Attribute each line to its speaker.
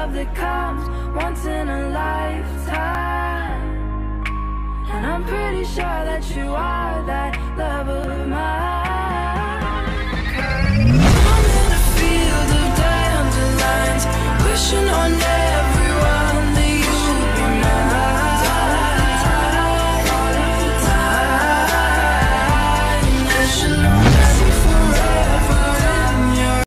Speaker 1: love that comes once in a lifetime. And I'm pretty sure that you are that love of mine.